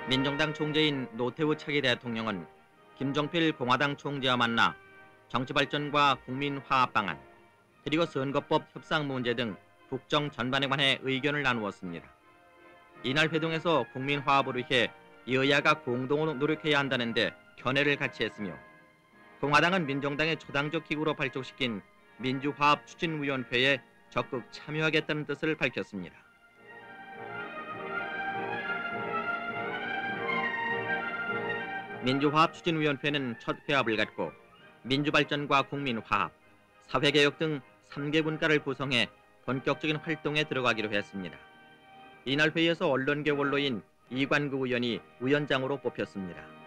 민정당 총재인 노태우 차기 대통령은 김종필 공화당 총재와 만나 정치발전과 국민화합 방안, 그리고 선거법 협상 문제 등 국정 전반에 관해 의견을 나누었습니다. 이날 회동에서 국민화합을 위해 여야가 공동으로 노력해야 한다는데 견해를 같이 했으며, 공화당은 민정당의 초당적 기구로 발족시킨 민주화합 추진위원회에 적극 참여하겠다는 뜻을 밝혔습니다. 민주화합 추진위원회는 첫 회합을 갖고 민주발전과 국민화합, 사회개혁 등 3개 분과를 구성해 본격적인 활동에 들어가기로 했습니다. 이날 회의에서 언론계 원로인 이관구 의원이 위원장으로 뽑혔습니다.